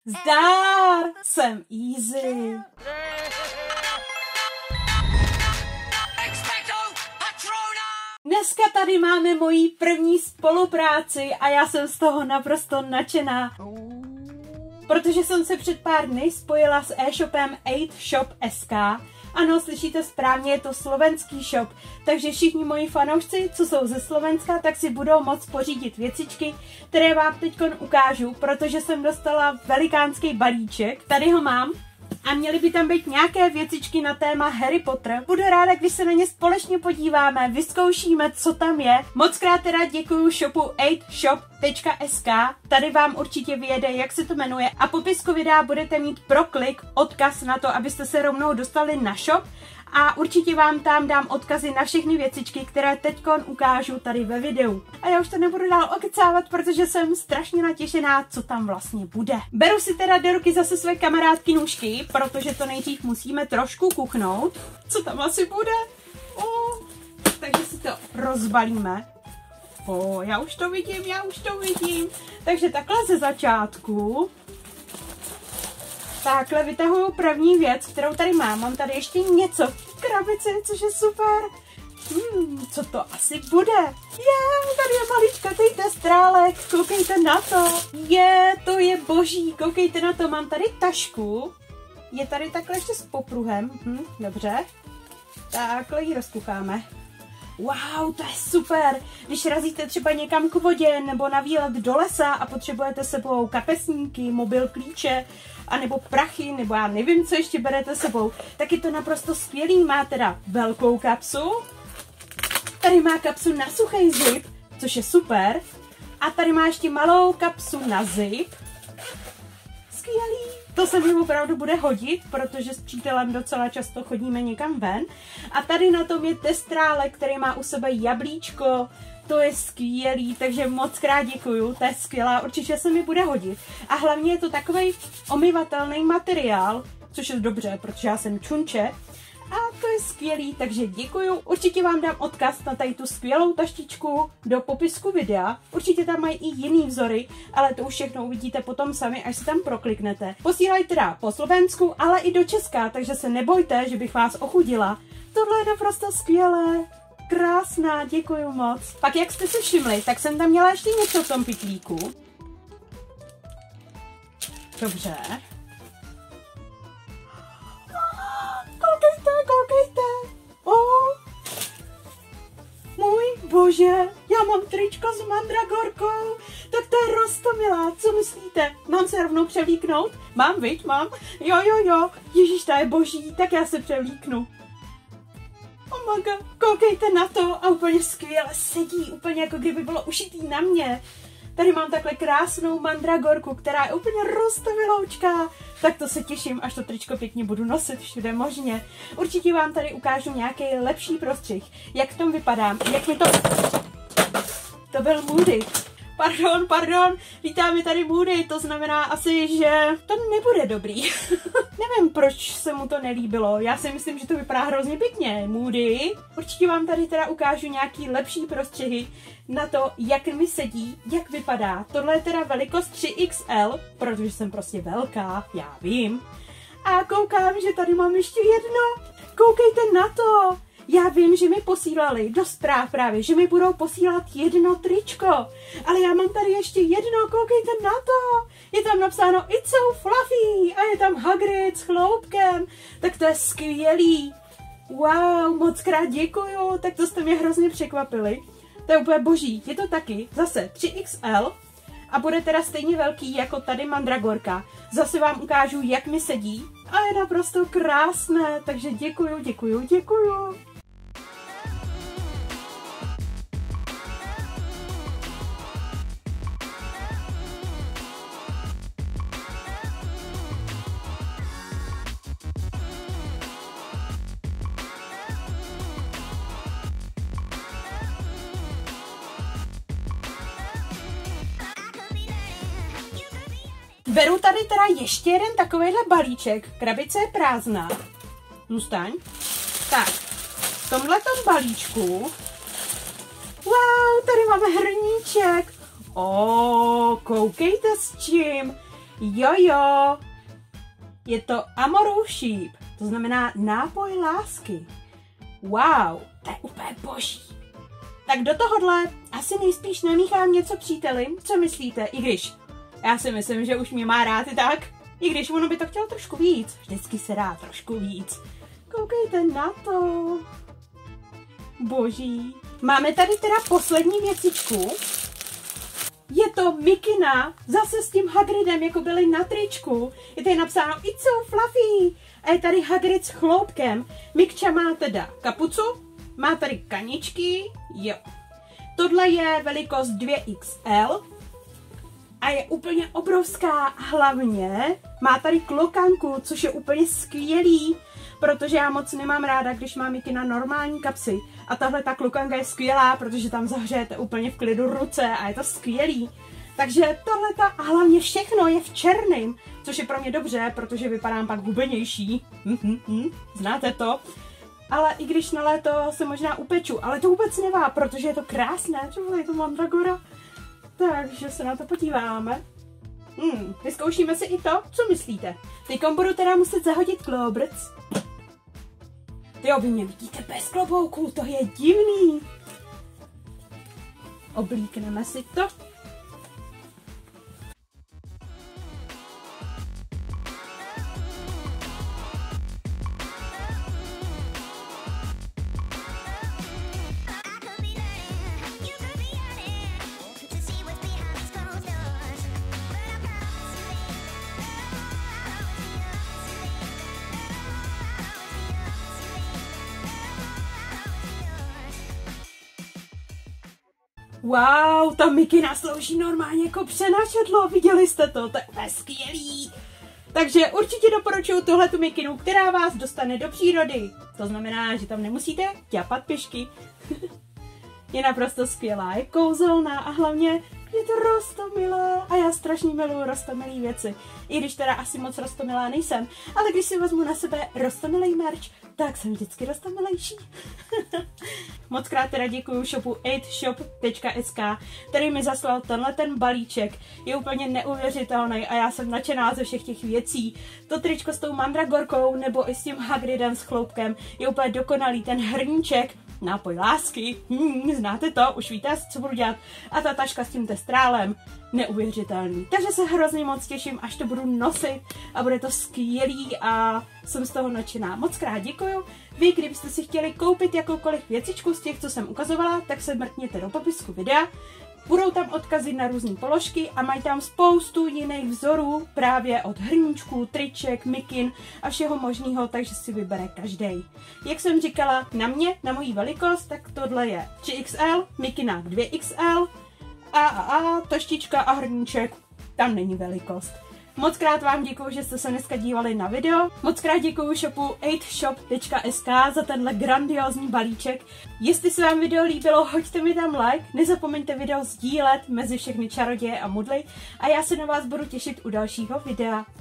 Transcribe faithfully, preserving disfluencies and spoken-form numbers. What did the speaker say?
Zdar, jsem Easy. Dneska tady máme moji první spolupráci a já jsem z toho naprosto nadšená. Protože jsem se před pár dny spojila s e-shopem osm shop tečka es ká. Ano, slyšíte správně, je to slovenský shop, takže všichni moji fanoušci, co jsou ze Slovenska, tak si budou moct pořídit věcičky, které vám teď ukážu, protože jsem dostala velikánský balíček. Tady ho mám. A měly by tam být nějaké věcičky na téma Harry Potter. Budu ráda, když se na ně společně podíváme, vyzkoušíme, co tam je. Moc krát teda děkuju shopu osm shop tečka es ká. Tady vám určitě vyjede, jak se to jmenuje. A popisku videa budete mít pro klik odkaz na to, abyste se rovnou dostali na shop. A určitě vám tam dám odkazy na všechny věcičky, které teďkon ukážu tady ve videu. A já už to nebudu dál okecávat, protože jsem strašně natěšená, co tam vlastně bude. Beru si teda do ruky zase své kamarádky nůžky, protože to nejdřív musíme trošku kuchnout. Co tam asi bude? O, takže si to rozbalíme. O, já už to vidím, já už to vidím. Takže takhle ze začátku. Takhle vytahuju první věc, kterou tady mám. Mám tady ještě něco v krabici, což je super. Hmm, co to asi bude? Je, tady je maličkatý testrálek, koukejte na to. Je, to je boží, koukejte na to, mám tady tašku. Je tady takhle ještě s popruhem, hm, dobře. Takhle ji rozkucháme. Wow, to je super! Když razíte třeba někam k vodě nebo na výlet do lesa a potřebujete sebou kapesníky, mobil, klíče, anebo prachy, nebo já nevím, co ještě berete sebou, tak je to naprosto skvělý. Má teda velkou kapsu, tady má kapsu na suchý zip, což je super, a tady má ještě malou kapsu na zip. Skvělý! To se mi opravdu bude hodit, protože s přítelem docela často chodíme někam ven. A tady na tom je testrálek, který má u sebe jablíčko. To je skvělý, takže moc krát děkuju, to je skvělá, určitě se mi bude hodit. A hlavně je to takovej omyvatelný materiál, což je dobře, protože já jsem čunče. A to je skvělý, takže děkuju. Určitě vám dám odkaz na tady tu skvělou taštičku do popisku videa. Určitě tam mají i jiný vzory, ale to už všechno uvidíte potom sami, až si tam prokliknete. Posílají teda po Slovensku, ale i do Česka, takže se nebojte, že bych vás ochudila. Tohle je naprosto skvělé. Krásná, děkuju moc. Pak jak jste si všimli, tak jsem tam měla ještě něco v tom pytlíku. Dobře. Koukejte, koukejte. O, můj bože, já mám tričko s mandragorkou. Tak to je roztomilá, co myslíte? Mám se rovnou převlíknout? Mám, viď, mám? Jo, jo, jo, ježíš, ta je boží, tak já se převlíknu. Oh my god, koukejte na to a úplně skvěle sedí, úplně jako kdyby bylo ušitý na mě. Tady mám takhle krásnou mandragorku, která je úplně roztomiloučká. Tak to se těším, až to tričko pěkně budu nosit všude možně. Určitě vám tady ukážu nějaký lepší prostřih, jak v tom vypadám, jak mi to... To byl Moody. Pardon, pardon, vítá mi tady Moody, to znamená asi, že to nebude dobrý. Nevím, proč se mu to nelíbilo, já si myslím, že to vypadá hrozně pěkně. Moody, určitě vám tady teda ukážu nějaký lepší prostřihy na to, jak mi sedí, jak vypadá. Tohle je teda velikost tři iks el, protože jsem prostě velká, já vím. A koukám, že tady mám ještě jedno. Koukejte na to. Já vím, že mi posílali do zpráv právě, že mi budou posílat jedno tričko, ale já mám tady ještě jedno, koukejte na to. Je tam napsáno It's so fluffy a je tam Hagrid s chloupkem, tak to je skvělý. Wow, moc krát děkuju, tak to jste mě hrozně překvapili. To je úplně boží, je to taky zase tři iks el a bude teda stejně velký jako tady mandragorka. Zase vám ukážu, jak mi sedí a je naprosto krásné, takže děkuju, děkuju, děkuju. Beru tady teda ještě jeden takovejhle balíček. Krabice je prázdná. Zůstaň. Tak, v tomhletom balíčku. Wow, tady máme hrníček. O, koukejte s čím. Jo, jo. Je to Amorous Sheep, to znamená nápoj lásky. Wow, to je úplně boží. Tak do tohohle asi nejspíš namíchám něco příteli, co myslíte, i když já si myslím, že už mě má rád i tak, i když ono by to chtělo trošku víc, vždycky se dá trošku víc. Koukejte na to. Boží. Máme tady teda poslední věcičku. Je to mikina, zase s tím Hagridem, jako byly na tričku. Je tady napsáno It's so fluffy. A je tady Hagrid s chloupkem. Mikča má teda kapucu, má tady kaničky, jo. Tohle je velikost dvě X L a je úplně obrovská a hlavně má tady klokanku, což je úplně skvělý, protože já moc nemám ráda, když má mikina normální kapsy. A tahle ta klokanka je skvělá, protože tam zahřejete úplně v klidu ruce a je to skvělý. Takže tohle a hlavně všechno je v černém, což je pro mě dobře, protože vypadám pak hubenější. Znáte to? Ale i když na léto se možná upeču, ale to vůbec nevá, protože je to krásné, třeba je to mandragora. Takže se na to podíváme. Hmm, vyzkoušíme si i to, co myslíte. Teďkom budu teda muset zahodit klobrc. Tyjo, vy mě vidíte bez klobouku, to je divný. Oblíkneme si to. Wow, ta mikina slouží normálně jako přenášedlo, viděli jste to, to je skvělý. Takže určitě doporučuji tuhletu mikinu, která vás dostane do přírody. To znamená, že tam nemusíte ťapat pěšky. Je naprosto skvělá, je kouzelná a hlavně je to roztomilé. A já strašně miluji roztomilé věci. I když teda asi moc roztomilá nejsem, ale když si vezmu na sebe roztomilý merch, tak jsem vždycky roztomilejší. Moc krát teda děkuju shopu eight shop tečka es ká, který mi zaslal tenhle ten balíček. Je úplně neuvěřitelný a já jsem nadšená ze všech těch věcí. To tričko s tou mandragorkou nebo i s tím Hagridem s chloupkem je úplně dokonalý. Ten hrníček, nápoj lásky, hmm, znáte to, už víte, co budu dělat. A ta taška s tím testrálem, neuvěřitelný. Takže se hrozně moc těším, až to budu nosit a bude to skvělý a jsem z toho nadšená. Moc krát děkuju. Vy, kdybyste si chtěli koupit jakoukoliv věcičku z těch, co jsem ukazovala, tak se mrkněte do popisku videa. Budou tam odkazy na různé položky a mají tam spoustu jiných vzorů právě od hrníčků, triček, mikin a všeho možného, takže si vybere každý. Jak jsem říkala, na mě, na mojí velikost, tak tohle je tři X L, mikina dvě X L a a a taštička a hrníček, tam není velikost. Moc krát vám děkuju, že jste se dneska dívali na video. Moc krát děkuju shopu eight shop tečka es ká za tenhle grandiózní balíček. Jestli se vám video líbilo, hoďte mi tam like, nezapomeňte video sdílet mezi všechny čaroděje a mudly a já se na vás budu těšit u dalšího videa.